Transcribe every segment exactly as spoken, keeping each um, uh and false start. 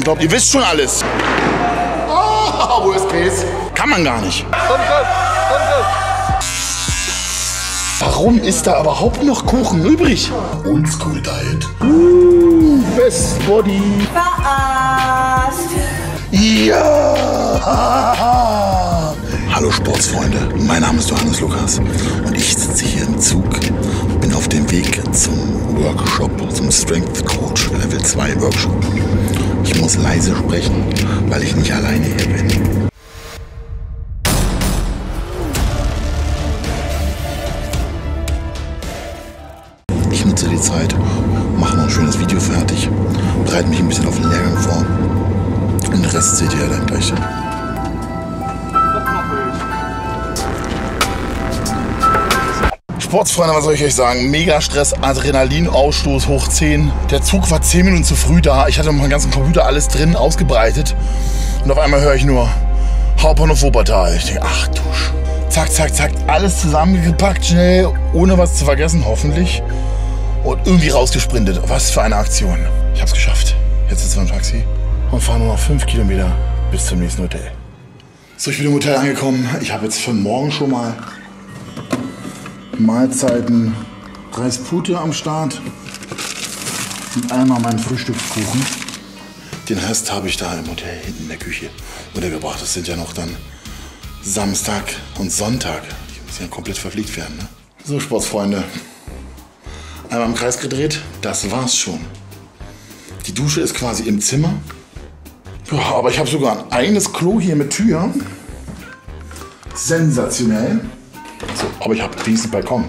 glaubt, ihr wisst schon alles. Oh, worst case. Kann man gar nicht. Warum ist da überhaupt noch Kuchen übrig? Oldschool Diet. Uh, Best Body. Verarscht. Ja! Hallo Sportsfreunde, mein Name ist Johannes Lukas und ich sitze hier im Zug, bin auf dem Weg zum Workshop, zum Strength Coach Level zwei Workshop. Ich muss leise sprechen, weil ich nicht alleine hier bin. Ich nutze die Zeit, mache noch ein schönes Video fertig, bereite mich ein bisschen auf den Lehrgang vor. Und den Rest seht ihr ja dann gleich. Sportsfreunde, was soll ich euch sagen? Mega Stress, Adrenalinausstoß hoch zehn. Der Zug war zehn Minuten zu früh da. Ich hatte meinen ganzen Computer alles drin, ausgebreitet. Und auf einmal höre ich nur Hauptbahnhof Wuppertal. Ich denke, ach du Sch... Zack, zack, zack, alles zusammengepackt, schnell, ohne was zu vergessen, hoffentlich. Und irgendwie rausgesprintet. Was für eine Aktion. Ich hab's geschafft. Jetzt sitzen wir im Taxi und fahren nur noch fünf Kilometer bis zum nächsten Hotel. So, ich bin im Hotel angekommen. Ich habe jetzt für morgen schon mal Mahlzeiten Reispute am Start und einmal meinen Frühstückskuchen. Den Rest habe ich da im Hotel hinten in der Küche untergebracht. Das sind ja noch dann Samstag und Sonntag. Ich muss ja komplett verpflegt werden. Ne? So, Sportsfreunde. Einmal im Kreis gedreht. Das war's schon. Die Dusche ist quasi im Zimmer. Ja, aber ich habe sogar ein eigenes Klo hier mit Tür. Sensationell. So, aber ich habe diesen Balkon.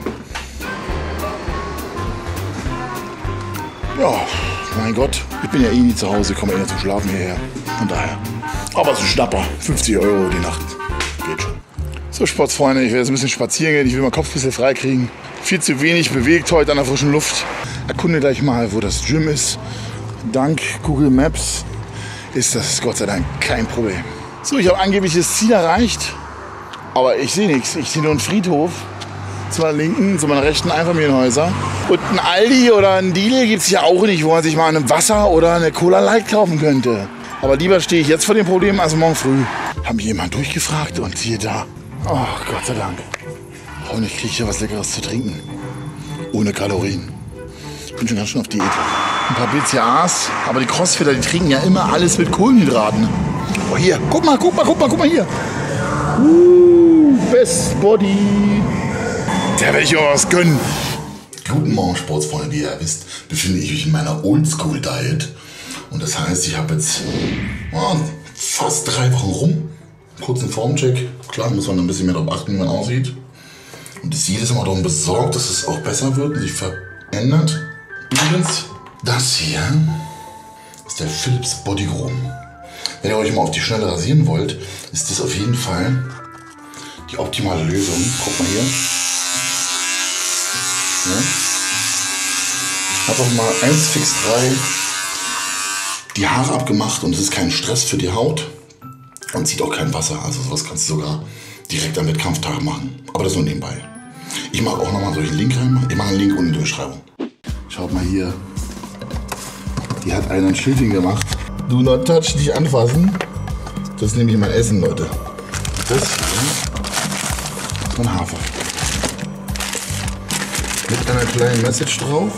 Ja, mein Gott, ich bin ja eh nie zu Hause, komme eher zum Schlafen hierher. Von daher. Aber es ist ein Schnapper. fünfzig Euro die Nacht. Geht schon. So, Sportsfreunde, ich werde jetzt ein bisschen spazieren gehen. Ich will meinen Kopf ein bisschen frei kriegen. Viel zu wenig bewegt heute an der frischen Luft. Erkunde gleich mal, wo das Gym ist. Dank Google Maps ist das Gott sei Dank kein Problem. So, ich habe angeblich das Ziel erreicht. Aber ich sehe nichts. Ich sehe nur einen Friedhof. Zu meiner linken, zu meiner rechten Einfamilienhäuser. Und ein Aldi oder ein Lidl gibt es ja auch nicht, wo man sich mal ein Wasser oder eine Cola Light kaufen könnte. Aber lieber stehe ich jetzt vor dem Problem als morgen früh. Haben mich jemand durchgefragt und siehe da. Oh, Gott sei Dank. Und ich kriege hier was Leckeres zu trinken. Ohne Kalorien. Ich bin schon ganz schön auf Diät. Ein paar B C A As, aber die Crossfitter, die trinken ja immer alles mit Kohlenhydraten. Oh, hier, guck mal, guck mal, guck mal, guck mal hier. Uh, Best Body. Da werde ich mir was gönnen. Guten Morgen, Sportsfreunde. Wie ihr wisst, befinde ich mich in meiner Oldschool Diet. Und das heißt, ich habe jetzt oh, fast drei Wochen rum. Kurzen Formcheck. Klar, muss man ein bisschen mehr darauf achten, wie man aussieht. Und ist jedes Mal darum besorgt, dass es auch besser wird und sich verändert. Übrigens, das hier ist der Philips Body Groom. Wenn ihr euch mal auf die Schnelle rasieren wollt, ist das auf jeden Fall die optimale Lösung. Guckt mal hier. Ja. Einfach mal eins fix drei die Haare abgemacht und es ist kein Stress für die Haut und zieht auch kein Wasser. Also sowas kannst du sogar direkt am Wettkampftag machen. Aber das nur nebenbei. Ich mache auch nochmal solchen Link rein. Ich mache einen Link unten in die Beschreibung. Schaut mal hier. Die hat einen Schildchen gemacht. Do not touch, nicht anfassen. Das ist nämlich mein Essen, Leute. Das hier ist mein Hafer. Mit einer kleinen Message drauf.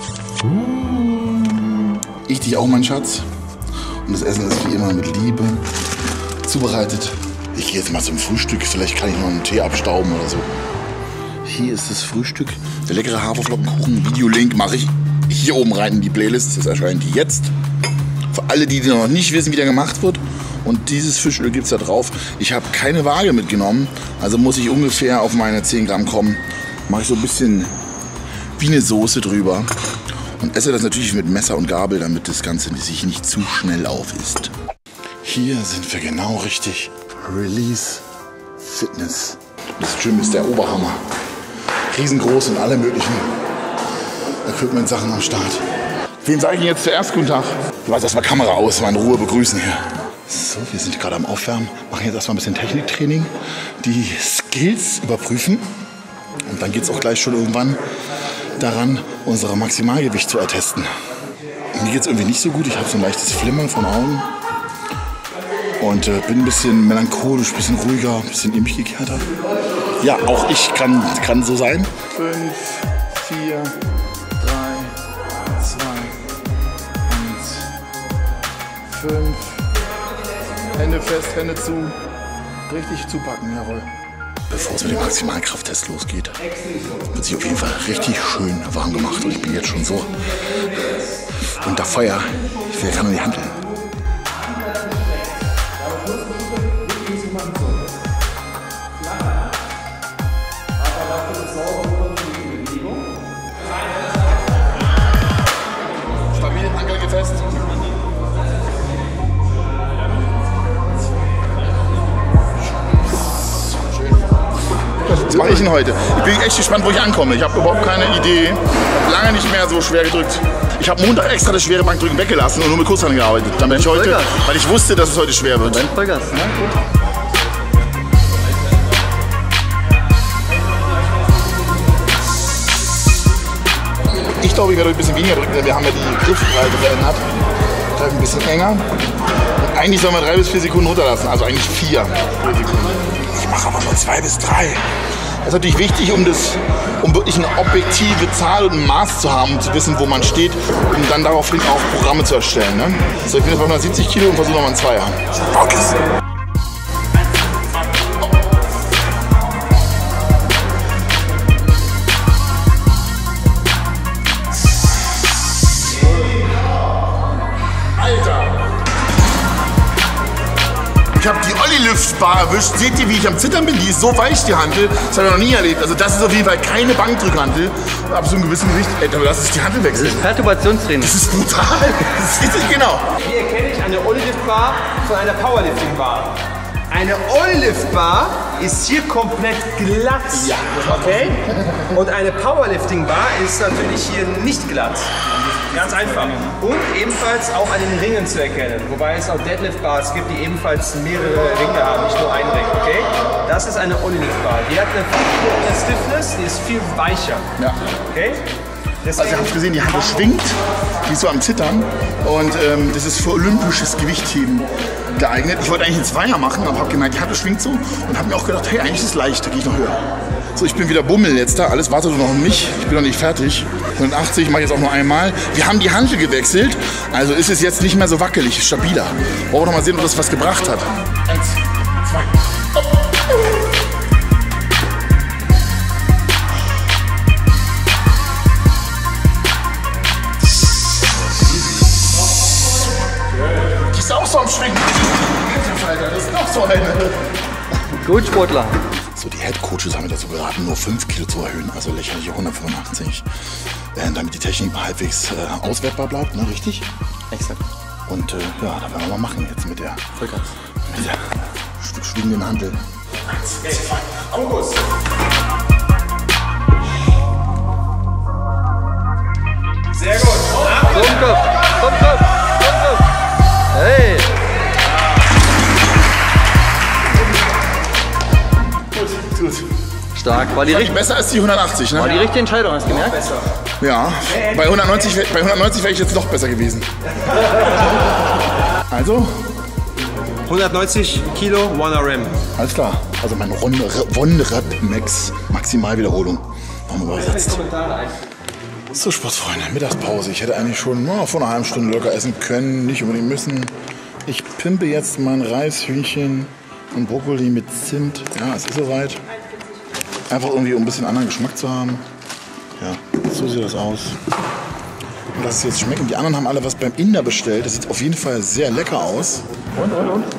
Ich dich auch, mein Schatz. Und das Essen ist wie immer mit Liebe zubereitet. Ich gehe jetzt mal zum Frühstück. Vielleicht kann ich noch einen Tee abstauben oder so. Hier ist das Frühstück. Der leckere Haferflockenkuchen. Videolink mache ich hier oben rein in die Playlist. Das erscheint jetzt. Für alle, die noch nicht wissen, wie der gemacht wird. Und dieses Frühstück gibt es da drauf. Ich habe keine Waage mitgenommen. Also muss ich ungefähr auf meine zehn Gramm kommen. Mache ich so ein bisschen wie eine Soße drüber. Und esse das natürlich mit Messer und Gabel, damit das Ganze sich nicht zu schnell aufisst. Hier sind wir genau richtig. Release Fitness. Das Gym ist der Oberhammer. Riesengroß und alle möglichen Equipment-Sachen am Start. Wen sage ich jetzt zuerst guten Tag? Ich weiß erstmal Kamera aus, mal in Ruhe begrüßen hier. So, wir sind gerade am Aufwärmen. Machen jetzt erstmal ein bisschen Techniktraining. Die Skills überprüfen. Und dann geht es auch gleich schon irgendwann daran, unser Maximalgewicht zu ertesten. Mir geht es irgendwie nicht so gut. Ich habe so ein leichtes Flimmern von Augen. Und äh, bin ein bisschen melancholisch, ein bisschen ruhiger, ein bisschen in mich gekehrter. Ja, auch ich kann, kann so sein. Fünf, vier, drei, zwei, eins, fünf. Hände fest, Hände zu. Richtig zupacken, jawohl. Bevor es mit dem Maximalkrafttest losgeht, wird sich auf jeden Fall richtig schön warm gemacht. Und ich bin jetzt schon so unter Feuer. Ich will gar nicht handeln. Stabil, Anker geht fest. Was mache ich denn heute? Ich bin echt gespannt, wo ich ankomme. Ich habe überhaupt keine Idee. Lange nicht mehr so schwer gedrückt. Ich habe Montag extra das schwere Bankdrücken weggelassen und nur mit Kurzhanteln gearbeitet. Dann bin ich heute, weil ich wusste, dass es heute schwer wird. Vollgas, ne? Gut. Ich glaube, ich werde ein bisschen weniger drücken, denn wir haben ja die Griffbreite verändert. Greifen ein bisschen enger. Und eigentlich sollen wir drei bis vier Sekunden runterlassen, also eigentlich vier Sekunden. Ich mache aber nur zwei bis drei. Das ist natürlich wichtig, um, das, um wirklich eine objektive Zahl und ein Maß zu haben, um zu wissen, wo man steht, um dann daraufhin auch Programme zu erstellen. Ne? So, ich bin jetzt bei hundertsiebzig Kilo und versuche nochmal einen Zweier. Focus. Ich habe die Olli-Lift-Bar erwischt. Seht ihr, wie ich am Zittern bin? Die ist so weich, die Hantel. Das habe ich noch nie erlebt. Also das ist auf jeden Fall keine Bankdrückhantel. Ab so einem gewissen Gewicht. Ey, aber lass uns die Hantel wechseln. Das ist Perturbationstraining. Das ist brutal. Das ist nicht genau. Wie erkenne ich eine Olli-Lift-Bar von einer Powerlifting-Bar? Eine Olli-Lift-Bar ist hier komplett glatt. Ja. Okay? Und eine Powerlifting-Bar ist natürlich hier nicht glatt. Ganz einfach. Und ebenfalls auch an den Ringen zu erkennen. Wobei es auch Deadlift-Bars gibt, die ebenfalls mehrere Ringe haben, nicht nur einen Ring. Okay? Das ist eine Olli-Lift-Bar. Die hat eine viel Stiffness, die ist viel weicher. Ja. Okay? Also ihr habt gesehen, die Hantel schwingt, die ist so am Zittern und ähm, das ist für olympisches Gewichtheben geeignet. Ich wollte eigentlich einen Zweier machen, aber habe gemerkt, die Hantel schwingt so und habe mir auch gedacht, hey, eigentlich ist es leicht, da gehe ich noch höher. So, ich bin wieder Bummel jetzt da, alles wartet noch auf mich, ich bin noch nicht fertig. hundertachtzig mache ich jetzt auch nur einmal. Wir haben die Hantel gewechselt, also ist es jetzt nicht mehr so wackelig, stabiler. Wollen wir noch mal sehen, ob das was gebracht hat. Eins, zwei, oh. Die ist auch so am Schwingen. Das ist noch so eine. Gut, Sportler. So, die Head-Coaches haben mir dazu geraten, nur fünf Kilo zu erhöhen, also lächerliche hundertfünfundachtzig, äh, damit die Technik halbwegs äh, auswertbar bleibt, ne, richtig? Exakt. Und äh, ja, da werden wir mal machen jetzt mit der, Vollgas. mit der schwingenden Hantel. Eins, zwei, Fokus! Sehr gut. Kopf, Kopf, Kopf, Kopf. Hey! Gut, gut. Stark. War die, Fand ich richtig, besser als die hundertachtzig, ne? war die richtige Entscheidung, hast du gemerkt? Ja, bei hundertneunzig, wär- bei hundertneunzig wäre ich jetzt noch besser gewesen. Also, hundertneunzig Kilo, One R M. alles klar. Also mein One-Rep Max Maximalwiederholung. Warum übersetzt? So, Sportsfreunde, Mittagspause. Ich hätte eigentlich schon na, vor einer halben Stunde locker essen können, nicht unbedingt müssen. Ich pimpe jetzt mein Reishühnchen und Brokkoli mit Zimt. Ja, es ist soweit. Einfach irgendwie, um ein bisschen anderen Geschmack zu haben. Ja, so sieht das aus. Und das ist jetzt schmecken. Die anderen haben alle was beim Inder bestellt. Das sieht auf jeden Fall sehr lecker aus. Und, und, und.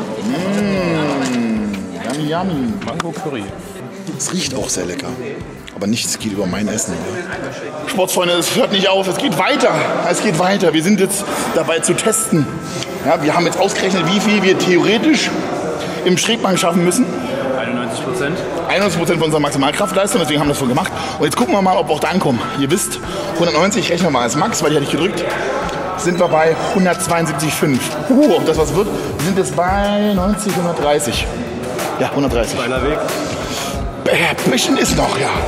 Mmh, yummy, yummy. Mango Curry. Es riecht auch sehr lecker. Aber nichts geht über mein Essen. Ja. Sportsfreunde, es hört nicht auf. Es geht weiter. Es geht weiter. Wir sind jetzt dabei zu testen. Ja, wir haben jetzt ausgerechnet, wie viel wir theoretisch im Schrägbank schaffen müssen. einundneunzig Prozent. einundneunzig Prozent von unserer Maximalkraftleistung, deswegen haben wir das so gemacht. Und jetzt gucken wir mal, ob wir auch da ankommen. Ihr wisst, hundertneunzig rechnen wir mal als Max, weil die hatte ich gedrückt. Sind wir bei hundertzweiundsiebzig Komma fünf. Uh, ob das was wird? Wir sind jetzt bei neunzig, hundertdreißig. Ja, hundertdreißig. Kleiner Weg. Ein bisschen ist noch, ja.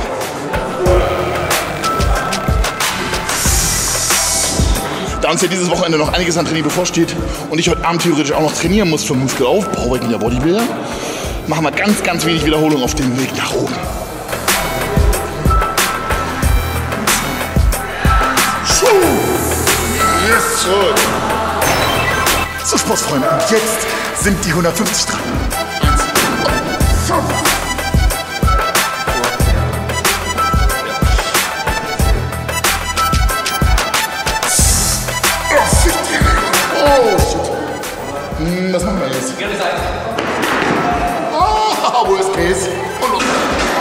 Da uns ja dieses Wochenende noch einiges an Training bevorsteht und ich heute Abend theoretisch auch noch trainieren muss für Muskelaufbau, weil ich bin ja Bodybuilder, machen wir ganz, ganz wenig Wiederholung auf dem Weg nach oben. Yes, zurück. So, Sportsfreunde, und jetzt sind die hundertfünfzig dran. Eins, fünf. Oh, shit. Hm, was machen wir jetzt? Oh, worst case. Und los.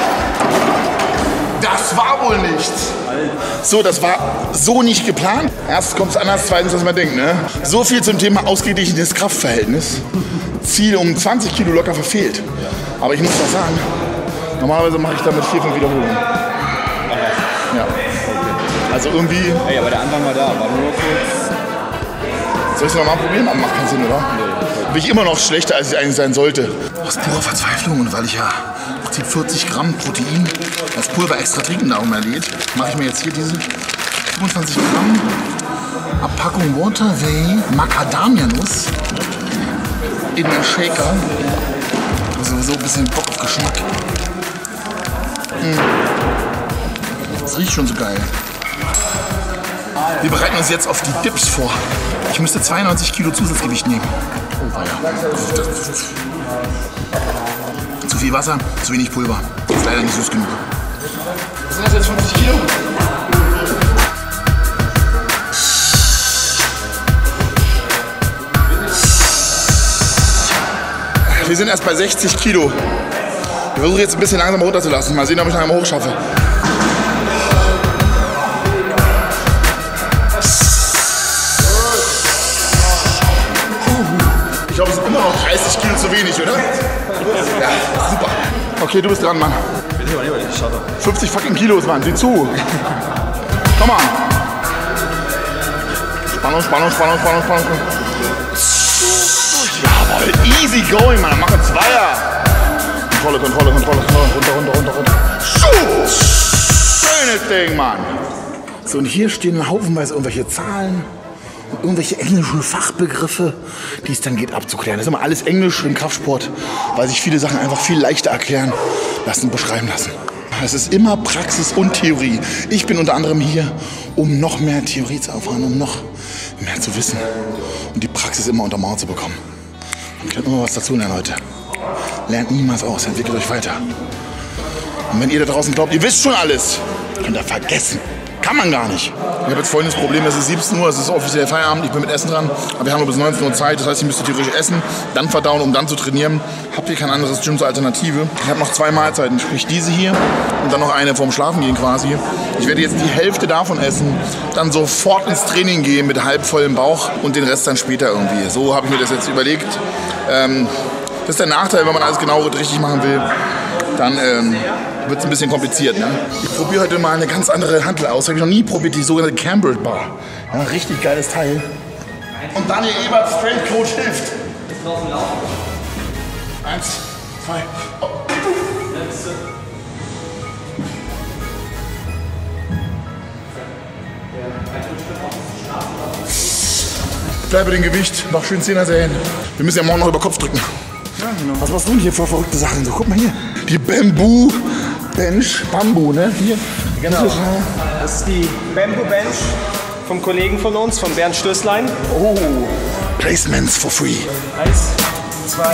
Das war wohl nichts. So, das war so nicht geplant. Erstens kommt es anders, zweitens, was man denkt. Ne? So viel zum Thema ausgeglichenes Kraftverhältnis. Ziel um zwanzig Kilo locker verfehlt. Aber ich muss was sagen, normalerweise mache ich damit vier, fünf Wiederholungen. Ja. Also irgendwie... Ey, aber der Anfang war da, war nur kurz... Soll ich es nochmal probieren? Aber macht keinen Sinn, oder? Nee. Bin ich immer noch schlechter, als ich eigentlich sein sollte. Aus purer Verzweiflung und weil ich ja vierzig Gramm Protein als Pulver extra trinken darum erlädt, mache ich mir jetzt hier diese fünfundzwanzig Gramm Abpackung Waterway Macadamia-Nuss in den Shaker. Also sowieso ein bisschen Bock auf Geschmack. Mm. Das riecht schon so geil. Wir bereiten uns jetzt auf die Dips vor. Ich müsste zweiundneunzig Kilo Zusatzgewicht nehmen. Oh, weia. Zu viel Wasser, zu wenig Pulver. Das ist leider nicht süß genug. Was sind das jetzt, fünfzig Kilo? Wir sind erst bei sechzig Kilo. Ich versuche jetzt ein bisschen langsamer runterzulassen. Mal sehen, ob ich noch einmal hochschaffe. Ich glaube, es sind immer noch dreißig Kilo zu wenig, oder? Ja, super. Okay, du bist dran, Mann. fünfzig fucking Kilos, Mann. Sieh zu. Komm mal. Spannung, Spannung, Spannung, Spannung, Spannung. Jawohl, easy going, Mann. Mach ein Zweier. Kontrolle, Kontrolle, Kontrolle, Kontrolle. Runter, runter, runter, runter. Schönes Ding, Mann. So, und hier stehen haufenweise irgendwelche Zahlen. Irgendwelche englischen Fachbegriffe, die es dann geht abzuklären. Das ist immer alles Englisch im Kraftsport, weil sich viele Sachen einfach viel leichter erklären lassen, beschreiben lassen. Es ist immer Praxis und Theorie. Ich bin unter anderem hier, um noch mehr Theorie zu erfahren, um noch mehr zu wissen und die Praxis immer unter Mauer zu bekommen. Ihr könnt immer was dazu lernen, Leute. Lernt niemals aus, entwickelt euch weiter. Und wenn ihr da draußen glaubt, ihr wisst schon alles, könnt ihr vergessen. Kann man gar nicht. Ich habe jetzt folgendes Problem, es ist siebzehn Uhr, es ist offiziell Feierabend, ich bin mit Essen dran, aber wir haben nur bis neunzehn Uhr Zeit, das heißt, ich müsste theoretisch essen, dann verdauen, um dann zu trainieren. Habt ihr kein anderes Gym zur Alternative? Ich habe noch zwei Mahlzeiten, sprich diese hier und dann noch eine vorm Schlafengehen quasi. Ich werde jetzt die Hälfte davon essen, dann sofort ins Training gehen mit halb vollem Bauch und den Rest dann später irgendwie. So habe ich mir das jetzt überlegt. Ähm, das ist der Nachteil, wenn man alles genau richtig machen will, dann ähm, wird es ein bisschen kompliziert. Ne? Ich probiere heute mal eine ganz andere Hantel aus. Habe ich noch nie probiert, die sogenannte Camber Bar. Ja, richtig geiles Teil. Und Daniel Ebert, Strength Coach, hilft. Eins, zwei. Oh. Bleib bei dem Gewicht, noch schön Zehner sehen. Wir müssen ja morgen noch über Kopf drücken. Ja, genau. Was machst du denn hier für verrückte Sachen? So, guck mal hier. Die Bamboo Bench. Bambu, ne? Hier. Genau. Das ist die Bamboo Bench vom Kollegen von uns, von Bernd Stößlein. Oh, Placements for free. Eins, zwei.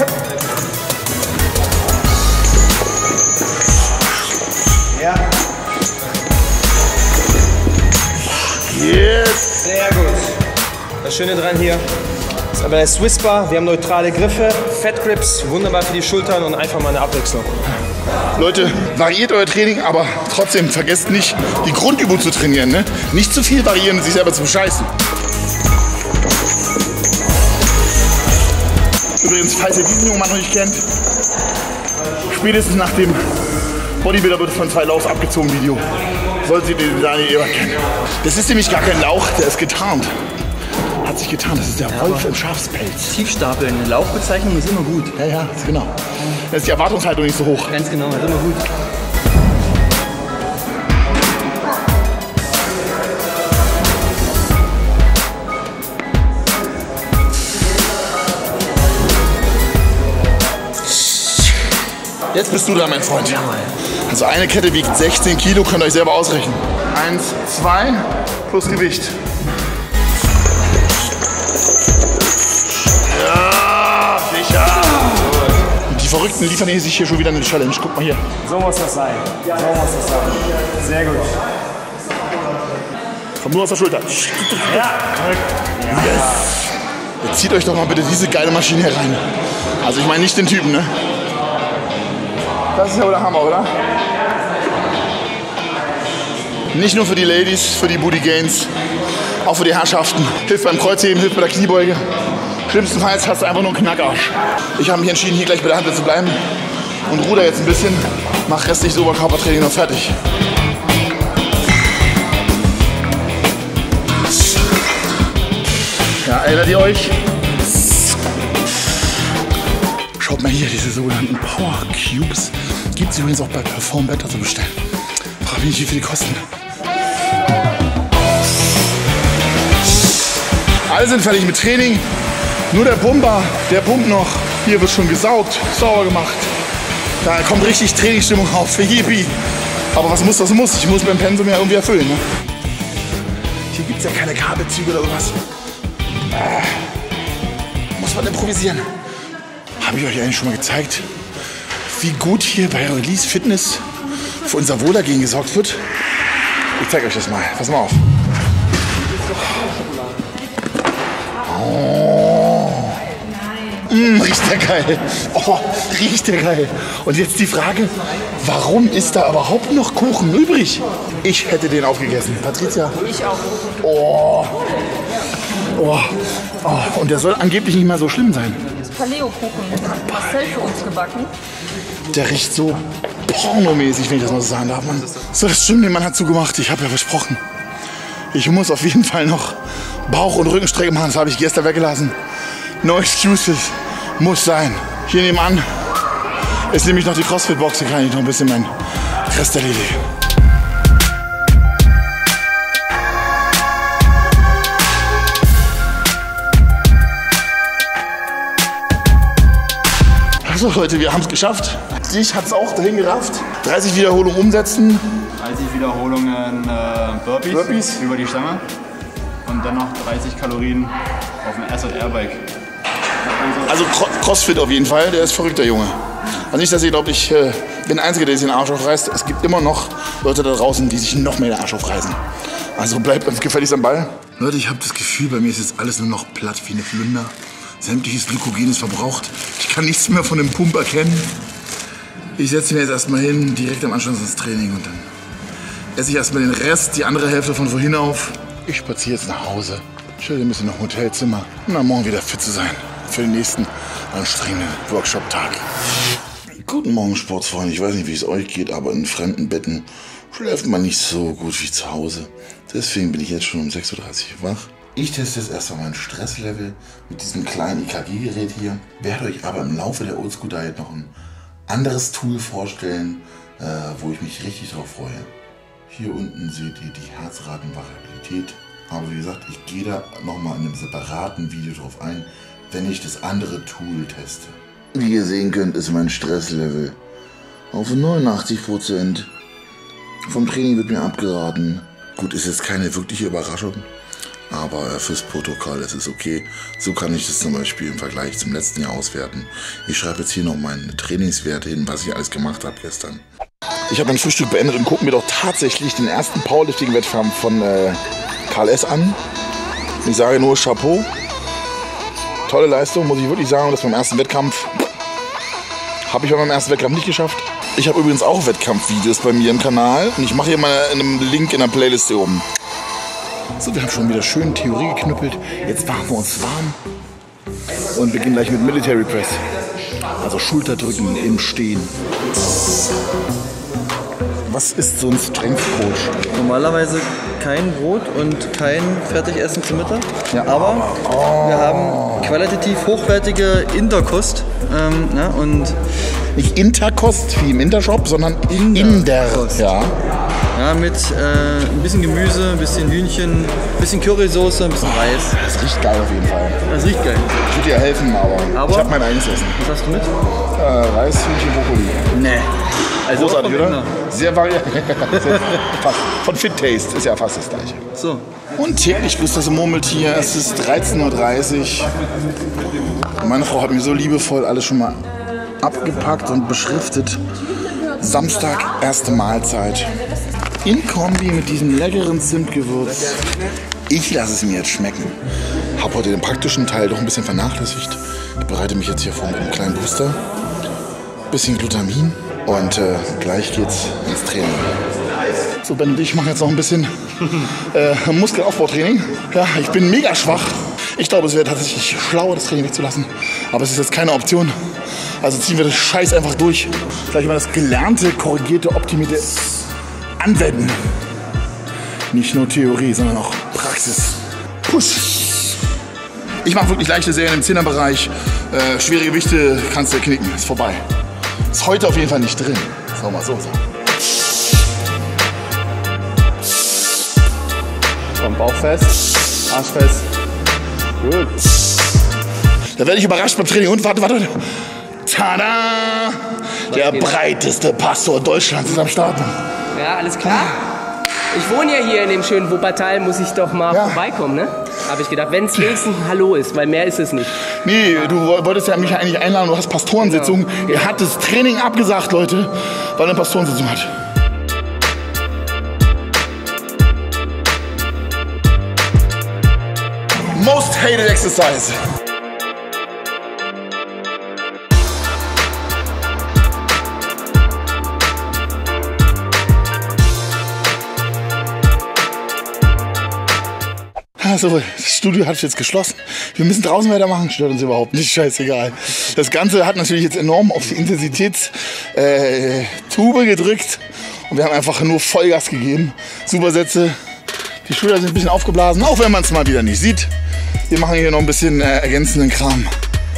Ja. Yes. Sehr gut. Das Schöne dran hier ist aber der Swiss Bar. Wir haben neutrale Griffe, Fat Grips, wunderbar für die Schultern und einfach mal eine Abwechslung. Leute, variiert euer Training, aber trotzdem vergesst nicht, die Grundübung zu trainieren. Ne? Nicht zu viel variieren und sich selber zu bescheißen. Übrigens, falls ihr diesen jungen Mann noch nicht kennt, spätestens nach dem Bodybuilder wird von zwei Lauchs abgezogen Video, solltet ihr den Daniel Ebert kennen. Das ist nämlich gar kein Lauch, der ist getarnt. Hat sich getan, das ist der Wolf im Schafspelz. Tiefstapeln, eine Lauchbezeichnung ist immer gut. Ja, ja, ist genau. Da ist die Erwartungshaltung nicht so hoch. Ganz genau, ist immer gut. Jetzt bist du dran, mein Freund. Also eine Kette wiegt sechzehn Kilo, könnt ihr euch selber ausrechnen. Eins, zwei plus Gewicht. Ja, sicher. Und die Verrückten liefern sich hier schon wieder eine Challenge. Guck mal hier. So muss das sein. So muss das sein. Sehr gut. Komm nur aus der Schulter. Ja. Yes. Jetzt zieht euch doch mal bitte diese geile Maschine hier rein. Also ich meine nicht den Typen, ne? Das ist ja wohl der Hammer, oder? Nicht nur für die Ladies, für die Booty Gains, auch für die Herrschaften. Hilft beim Kreuzheben, hilft bei der Kniebeuge. Schlimmstenfalls hast du einfach nur einen Knackarsch. Ich habe mich entschieden, hier gleich bei der Hand zu bleiben und ruder jetzt ein bisschen. Mach restliches Oberkörpertraining noch fertig. Ja, erinnert ihr euch? Schaut mal hier, diese sogenannten Power Cubes. Gibt es übrigens auch bei Perform Better zu bestellen. Frag mich nicht, wie viel die kosten. Alle sind fertig mit Training. Nur der Pumper, der pumpt noch. Hier wird schon gesaugt, sauber gemacht. Da kommt richtig Trainingsstimmung auf. Yippie. Aber was muss, das muss. Ich muss mein Pensum ja irgendwie erfüllen. Ne? Hier gibt es ja keine Kabelzüge oder sowas. Äh, muss man improvisieren. Habe ich euch eigentlich schon mal gezeigt, wie gut hier bei Release Fitness für unser Wohlergehen gesorgt wird? Ich zeige euch das mal. Pass mal auf. Oh. Mm, riecht der geil. Oh, riecht der geil. Und jetzt die Frage, warum ist da überhaupt noch Kuchen übrig? Ich hätte den aufgegessen. Patricia? Ich auch. Oh. Oh. Oh. Und der soll angeblich nicht mal so schlimm sein. Paleo-Kuchen. Marcel für uns gebacken. Der riecht so pornomäßig, wenn ich das mal so sagen darf. Man. So, das stimmt, den Mann hat zugemacht. Ich habe ja versprochen. Ich muss auf jeden Fall noch Bauch- und Rückenstrecke machen. Das habe ich gestern weggelassen. No excuses. Muss sein. Hier nebenan ist nämlich noch die Crossfit-Box. Da kann ich noch ein bisschen meinen Rest erledigen. So Leute, wir haben es geschafft. Dich hat es auch dahin gerafft. dreißig Wiederholungen umsetzen. dreißig Wiederholungen äh, Burpees, Burpees über die Stange. Und dann noch dreißig Kalorien auf dem Asset Airbike. Also Crossfit auf jeden Fall, der ist verrückt, der Junge. Also nicht, dass ihr glaubt, ich äh, bin der Einzige, der sich den Arsch aufreißt. Es gibt immer noch Leute da draußen, die sich noch mehr den Arsch aufreißen. Also bleibt uns gefälligst am Ball. Leute, ich habe das Gefühl, bei mir ist jetzt alles nur noch platt wie eine Flunder. Sämtliches Glykogen ist verbraucht. Ich kann nichts mehr von dem Pump erkennen. Ich setze mir jetzt erstmal hin, direkt am Anschluss ins Training und dann esse ich erstmal den Rest, die andere Hälfte von vorhin auf. Ich spaziere jetzt nach Hause, chill ein bisschen noch im Hotelzimmer, um dann morgen wieder fit zu sein für den nächsten anstrengenden Workshop-Tag. Guten Morgen, Sportsfreunde. Ich weiß nicht, wie es euch geht, aber in fremden Betten schläft man nicht so gut wie zu Hause. Deswegen bin ich jetzt schon um sechs Uhr dreißig wach. Ich teste jetzt erstmal mein Stresslevel mit diesem kleinen E K G-Gerät hier. Werde euch aber im Laufe der Oldschool Diet noch ein anderes Tool vorstellen, äh, wo ich mich richtig drauf freue. Hier unten seht ihr die Herzratenvariabilität. Aber wie gesagt, ich gehe da nochmal in einem separaten Video drauf ein, wenn ich das andere Tool teste. Wie ihr sehen könnt, ist mein Stresslevel auf neunundachtzig Prozent. Vom Training wird mir abgeraten. Gut, ist jetzt keine wirkliche Überraschung. Aber fürs Protokoll ist es okay. So kann ich das zum Beispiel im Vergleich zum letzten Jahr auswerten. Ich schreibe jetzt hier noch meine Trainingswerte hin, was ich alles gemacht habe gestern. Ich habe mein Frühstück beendet und gucke mir doch tatsächlich den ersten Powerlifting-Wettkampf von äh, K L S an. Ich sage nur Chapeau. Tolle Leistung, muss ich wirklich sagen. Das beim ersten Wettkampf habe ich bei meinem ersten Wettkampf nicht geschafft. Ich habe übrigens auch Wettkampfvideos bei mir im Kanal. Und ich mache hier mal einen Link in der Playlist hier oben. So, wir haben schon wieder schön Theorie geknüppelt. Jetzt machen wir uns warm und beginnen gleich mit Military Press. Also Schulterdrücken im Stehen. Was ist so ein Strength Coach? Normalerweise kein Brot und kein Fertigessen zum Mittag. Ja, aber oh. wir haben qualitativ hochwertige Interkost. Ähm, ne, und nicht Interkost wie im Intershop, sondern Inderkost. Ja. Ja, mit äh, ein bisschen Gemüse, ein bisschen Hühnchen, ein bisschen Currysoße, ein bisschen Reis. Das riecht geil auf jeden Fall. Das riecht geil. Ich würde dir helfen, aber, aber ich habe mein eigenes Essen. Was hast du mit? Äh, Reis, Hühnchen, Brokkoli. Nee. Also großartig, oder? Sehr variabel. Von Fit Taste ist ja fast das gleiche. So. Und täglich grüßt das Murmeltier. Es ist dreizehn Uhr dreißig. Meine Frau hat mir so liebevoll alles schon mal abgepackt und beschriftet. Samstag, erste Mahlzeit. In Kombi mit diesem leckeren Zimtgewürz. Ich lasse es mir jetzt schmecken. Habe heute den praktischen Teil doch ein bisschen vernachlässigt. Ich bereite mich jetzt hier vor mit einem kleinen Booster. Bisschen Glutamin. Und äh, gleich geht's ins Training. So, Ben und ich machen jetzt noch ein bisschen äh, Muskelaufbautraining. Ja, ich bin mega schwach. Ich glaube, es wäre tatsächlich schlauer, das Training wegzulassen. Aber es ist jetzt keine Option. Also ziehen wir das Scheiß einfach durch. Vielleicht mal das gelernte, korrigierte, optimierte anwenden. Nicht nur Theorie, sondern auch Praxis. Push. Ich mache wirklich leichte Serien im Zehnerbereich. Äh, schwere Gewichte kannst du knicken. Ist vorbei. Ist heute auf jeden Fall nicht drin. Sagen wir mal so. so. Komm, Bauch fest, Arsch fest. Gut. Da werde ich überrascht beim Training. Und warte, warte. Tada! Der breiteste Pastor Deutschlands ist am Start. Ja, alles klar. Ich wohne ja hier in dem schönen Wuppertal, muss ich doch mal ja. vorbeikommen, ne? Habe ich gedacht, wenn es wenigstens ein Hallo ist, weil mehr ist es nicht. Nee, du wolltest ja mich eigentlich einladen, du hast Pastorensitzung. Genau. Er hat das Training abgesagt, Leute, weil er eine Pastorensitzung hat. Most hated exercise. Also, das Studio hat jetzt geschlossen. Wir müssen draußen weitermachen, stört uns überhaupt nicht, scheißegal. Das Ganze hat natürlich jetzt enorm auf die Intensitätstube äh, gedrückt. Und wir haben einfach nur Vollgas gegeben. Super Sätze. Die Schulter sind ein bisschen aufgeblasen, auch wenn man es mal wieder nicht sieht. Wir machen hier noch ein bisschen äh, ergänzenden Kram.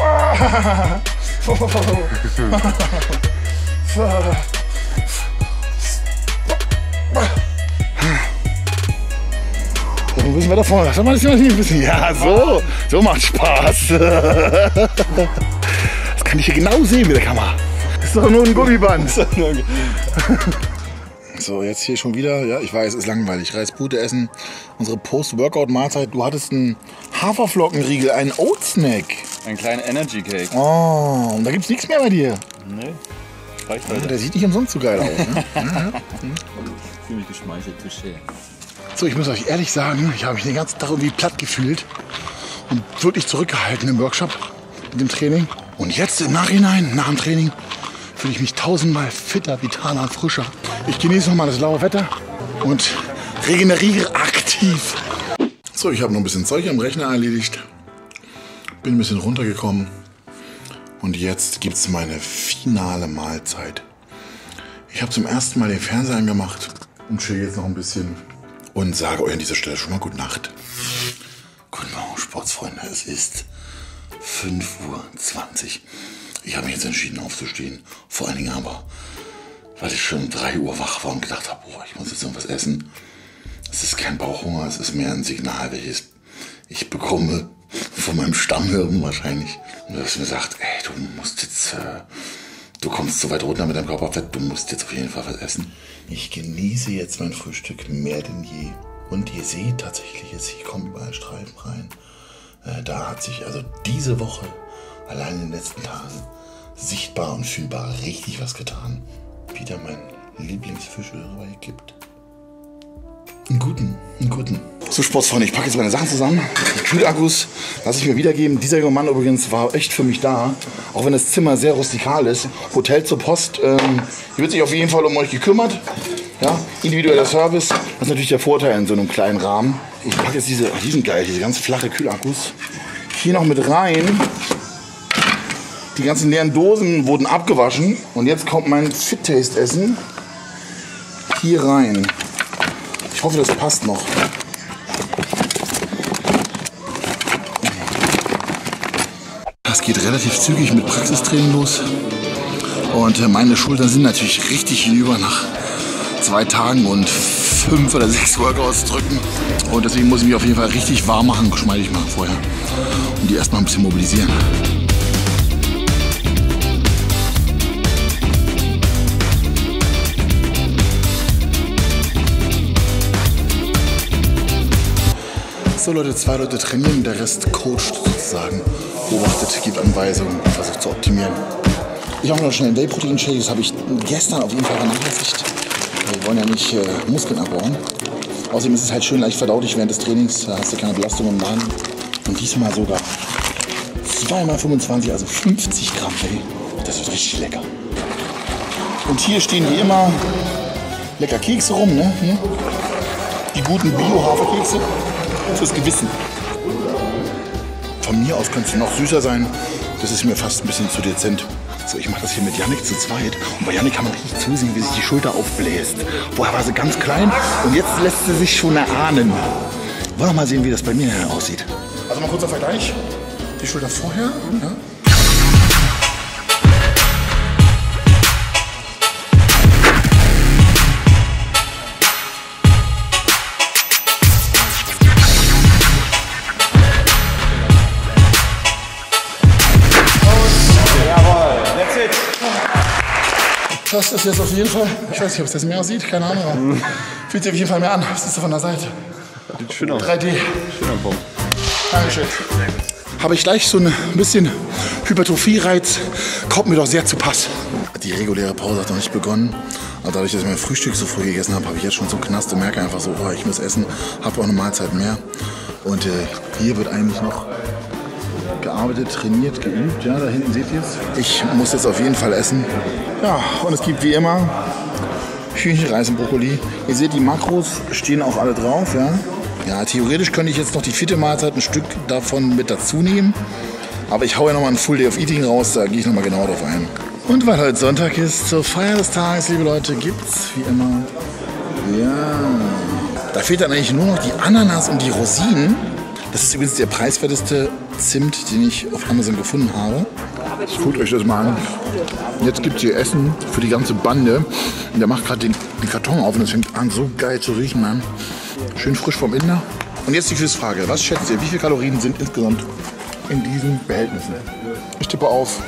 Ein bisschen weiter vorne. Schau mal, das ein bisschen. Ja, so. So macht Spaß. Das kann ich hier genau sehen mit der Kamera. Das ist doch nur ein Gummiband. So, jetzt hier schon wieder. Ja, ich weiß, ist langweilig. Reispute essen. Unsere Post-Workout-Mahlzeit. Du hattest einen Haferflockenriegel, einen Oat-Snack. Ein kleiner Energy-Cake. Oh, und da gibt's nichts mehr bei dir. Nee, reicht ja, heute. der sieht nicht umsonst so geil aus. Ne? Ich fühle mich geschmeichelt, touché. So, ich muss euch ehrlich sagen, ich habe mich den ganzen Tag irgendwie platt gefühlt und wirklich zurückgehalten im Workshop mit dem Training. Und jetzt im Nachhinein, nach dem Training, fühle ich mich tausendmal fitter, vitaler und frischer. Ich genieße nochmal das laue Wetter und regeneriere aktiv. So, ich habe noch ein bisschen Zeug am Rechner erledigt, bin ein bisschen runtergekommen und jetzt gibt es meine finale Mahlzeit. Ich habe zum ersten Mal den Fernseher angemacht und chill jetzt noch ein bisschen. Und sage euch an dieser Stelle schon mal Gute Nacht. Guten Morgen, Sportsfreunde. Es ist fünf Uhr zwanzig. Ich habe mich jetzt entschieden aufzustehen. Vor allen Dingen aber, weil ich schon um drei Uhr wach war und gedacht habe, boah, ich muss jetzt irgendwas essen. Es ist kein Bauchhunger, es ist mehr ein Signal, welches ich bekomme von meinem Stammhirn wahrscheinlich. Und das mir sagt, ey, du musst jetzt... Äh, Du kommst so weit runter mit deinem Körperfett, du musst jetzt auf jeden Fall was essen. Ich genieße jetzt mein Frühstück mehr denn je. Und ihr seht tatsächlich jetzt, hier kommen überall Streifen rein. Äh, da hat sich also diese Woche, allein in den letzten Tagen, sichtbar und fühlbar richtig was getan. Wieder mein Lieblingsfisch darüber gekippt. Einen guten, einen guten. So, Sportsfreunde, ich packe jetzt meine Sachen zusammen. Die Kühlakkus lasse ich mir wiedergeben. Dieser junge Mann übrigens war echt für mich da. Auch wenn das Zimmer sehr rustikal ist. Hotel zur Post. Ähm, hier wird sich auf jeden Fall um euch gekümmert. Ja, individueller Service. Das ist natürlich der Vorteil in so einem kleinen Rahmen. Ich packe jetzt diese, die sind geil, diese ganz flache Kühlakkus. Hier noch mit rein. Die ganzen leeren Dosen wurden abgewaschen. Und jetzt kommt mein Fit Taste Essen hier rein. Ich hoffe, das passt noch. Es geht relativ zügig mit Praxistraining los. Und meine Schultern sind natürlich richtig hinüber nach zwei Tagen und fünf oder sechs Workouts drücken. Und deswegen muss ich mich auf jeden Fall richtig warm machen, geschmeidig machen vorher. Und die erstmal ein bisschen mobilisieren. So Leute, zwei Leute trainieren, der Rest coacht sozusagen. Beobachtet, gibt Anweisungen, versucht zu optimieren. Ich mache noch schnell einen Whey-Protein-Shake, das habe ich gestern auf jeden Fall vernachlässigt. Wir wollen ja nicht äh, Muskeln abbauen. Außerdem ist es halt schön leicht verdaulich während des Trainings, da hast du keine Belastung im Magen. Und diesmal sogar zwei mal fünfundzwanzig, also fünfzig Gramm Whey. Das wird richtig lecker. Und hier stehen wie immer lecker Kekse rum, ne? Hier. Die guten Bio-Haferkekse fürs Gewissen. Von mir aus könnte es noch süßer sein. Das ist mir fast ein bisschen zu dezent. So, ich mache das hier mit Yannick zu zweit. Und bei Yannick kann man richtig zusehen, wie sich die Schulter aufbläst. Vorher war sie ganz klein und jetzt lässt sie sich schon erahnen. Wollen wir mal sehen, wie das bei mir aussieht. Also mal kurzer Vergleich. Die Schulter vorher. Ja. Das ist jetzt auf jeden Fall, ich weiß nicht, ob es das mehr aussieht, keine Ahnung, aber fühlt sich auf jeden Fall mehr an. Das ist so von der Seite. Sieht schön aus. drei D. Schöner Baum. Dankeschön. Habe ich gleich so ein bisschen Hypertrophie-Reiz, kommt mir doch sehr zu Pass. Die reguläre Pause hat noch nicht begonnen. Aber dadurch, dass ich mein Frühstück so früh gegessen habe, habe ich jetzt schon so Knast und merke einfach so, oh, ich muss essen, habe auch eine Mahlzeit mehr. Und äh, hier wird eigentlich noch gearbeitet, trainiert, geübt. Ja, da hinten seht ihr es. Ich muss jetzt auf jeden Fall essen. Ja, und es gibt wie immer Hühnchen, Reis und Brokkoli. Ihr seht, die Makros stehen auch alle drauf. Ja, ja theoretisch könnte ich jetzt noch die vierte Mahlzeit ein Stück davon mit dazu nehmen. Aber ich haue ja nochmal ein Full Day of Eating raus, da gehe ich nochmal genau drauf ein. Und weil heute Sonntag ist, zur Feier des Tages, liebe Leute, gibt's wie immer, ja, da fehlt dann eigentlich nur noch die Ananas und die Rosinen. Das ist übrigens der preiswerteste Zimt, den ich auf Amazon gefunden habe. Guckt euch das mal an. Jetzt gibt es hier Essen für die ganze Bande. Und der macht gerade den, den Karton auf und es fängt an, so geil zu riechen, Mann. Schön frisch vom Inder. Und jetzt die Quizfrage. Was schätzt ihr, wie viele Kalorien sind insgesamt in diesen Behältnissen? Ich tippe auf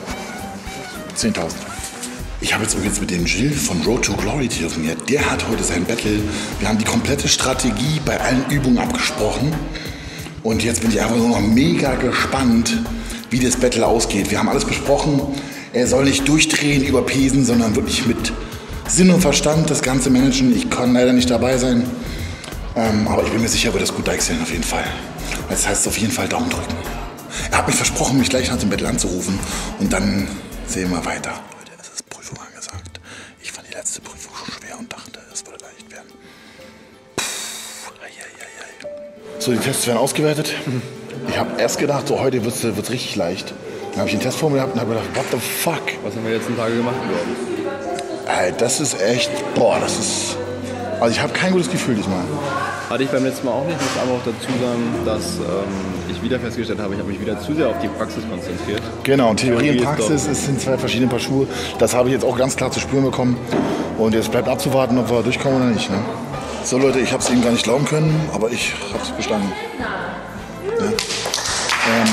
zehntausend. Ich habe jetzt übrigens mit dem Jill von Road to Glory telefoniert. Der hat heute sein Battle. Wir haben die komplette Strategie bei allen Übungen abgesprochen. Und jetzt bin ich einfach nur noch mega gespannt, wie das Battle ausgeht. Wir haben alles besprochen. Er soll nicht durchdrehen, überpesen, sondern wirklich mit Sinn und Verstand das Ganze managen. Ich kann leider nicht dabei sein. Ähm, aber ich bin mir sicher, er wird das gut deichseln auf jeden Fall. Das heißt auf jeden Fall Daumen drücken. Er hat mich versprochen, mich gleich nach dem Battle anzurufen. Und dann sehen wir weiter. Leute, es ist Prüfung angesagt. Ich fand die letzte Prüfung schon schwer und dachte, es würde leicht werden. Puh, ei, ei, ei, ei. So, die Tests werden ausgewertet. Ich habe erst gedacht, so heute wird es richtig leicht. Dann habe ich den Test vor mir gehabt und habe gedacht, what the fuck? Was haben wir jetzt in Tage gemacht, glaube Alter, das ist echt, boah, das ist, also ich habe kein gutes Gefühl diesmal. Hatte ich beim letzten Mal auch nicht. Ich muss aber auch dazu sagen, dass ähm, ich wieder festgestellt habe, ich habe mich wieder zu sehr auf die Praxis konzentriert. Genau, und Theorie und Praxis, es sind zwei verschiedene Paar Schuhe. Das habe ich jetzt auch ganz klar zu spüren bekommen. Und jetzt bleibt abzuwarten, ob wir durchkommen oder nicht. Ne? So Leute, ich habe es Ihnen gar nicht glauben können, aber ich habe es bestanden. Ja. Ähm,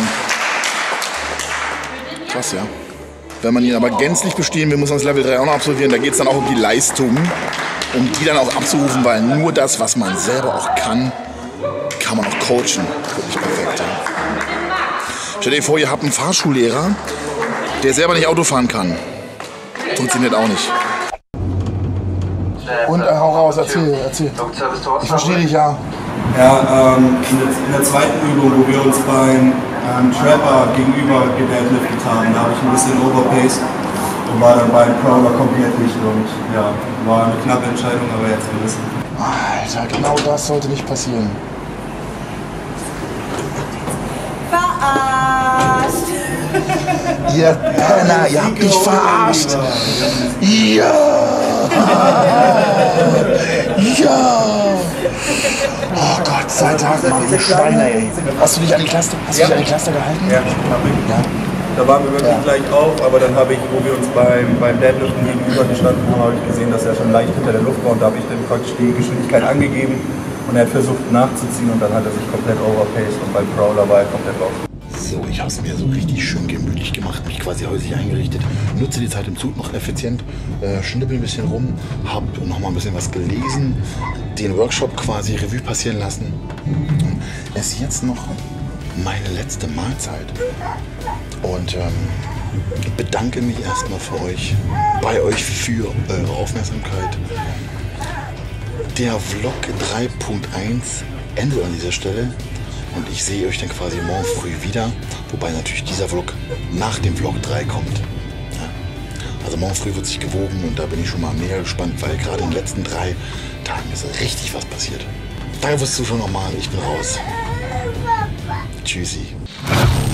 krass, ja. Wenn man ihn aber gänzlich bestehen will, muss man das Level drei auch noch absolvieren. Da geht es dann auch um die Leistung, um die dann auch abzurufen, weil nur das, was man selber auch kann, kann man auch coachen. Wirklich perfekt. Ja. Stell dir vor, ihr habt einen Fahrschullehrer, der selber nicht Auto fahren kann. Funktioniert auch nicht. Und äh, hau raus, erzähl, erzähl. Ich verstehe dich, ja. Ja, ähm, in der zweiten Übung, wo wir uns beim ähm, Trapper gegenüber gedeadliftet haben, da habe ich ein bisschen overpaced und war dann beim Prowler komplett nicht und ja, war eine knappe Entscheidung, aber jetzt gewissen. Alter, genau das sollte nicht passieren. Verarscht! Ihr Penner, ihr habt mich verarscht! Ja! Ja! Oh Gott sei Dank, Mann, ihr Schweine, ey. Hast du dich an die Cluster, hast du dich an die Cluster gehalten? Ja, hab ich. Ja. Da waren wir wirklich Ja. gleich auf, aber dann habe ich, wo wir uns beim, beim Deadliften gegenüber gestanden haben, habe ich gesehen, dass er schon leicht hinter der Luft war und da habe ich dann praktisch die Geschwindigkeit angegeben und er hat versucht nachzuziehen und dann hat er sich komplett overpaced und beim Prowler war er komplett raus. So, ich habe es mir so richtig schön gemütlich gemacht, mich quasi häuslich eingerichtet, nutze die Zeit im Zug noch effizient, äh, schnippel ein bisschen rum, habe noch mal ein bisschen was gelesen, den Workshop quasi Revue passieren lassen. Es ist jetzt noch meine letzte Mahlzeit und ähm, bedanke mich erstmal für euch, bei euch für eure Aufmerksamkeit. Der Vlog drei Punkt eins endet an dieser Stelle. Und ich sehe euch dann quasi morgen früh wieder, wobei natürlich dieser Vlog nach dem Vlog drei kommt. Ja. Also morgen früh wird sich gewogen und da bin ich schon mal mega gespannt, weil gerade in den letzten drei Tagen ist richtig was passiert. Danke fürs Zuschauen nochmal, ich bin raus. Tschüssi.